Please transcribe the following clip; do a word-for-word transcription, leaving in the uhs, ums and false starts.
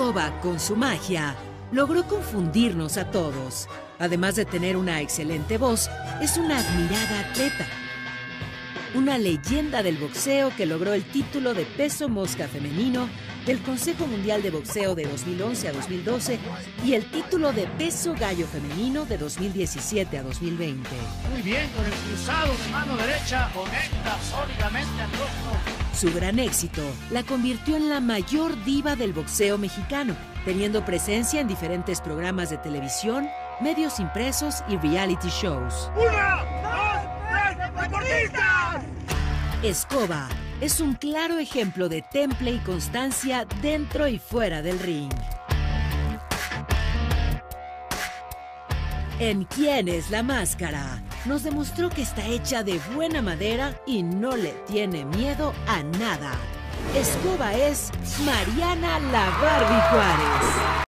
Escoba, con su magia, logró confundirnos a todos. Además de tener una excelente voz, es una admirada atleta. Una leyenda del boxeo que logró el título de peso mosca femenino del Consejo Mundial de Boxeo de dos mil once a dos mil doce y el título de peso gallo femenino de dos mil diecisiete a dos mil veinte. Muy bien, con el cruzado de mano derecha, conecta sólidamente al rostro. Su gran éxito la convirtió en la mayor diva del boxeo mexicano, teniendo presencia en diferentes programas de televisión, medios impresos y reality shows. ¡Una, dos, tres, deportistas! Escoba es un claro ejemplo de temple y constancia dentro y fuera del ring. En ¿Quién es la máscara? Nos demostró que está hecha de buena madera y no le tiene miedo a nada. Escoba es Mariana La Barbie Juárez.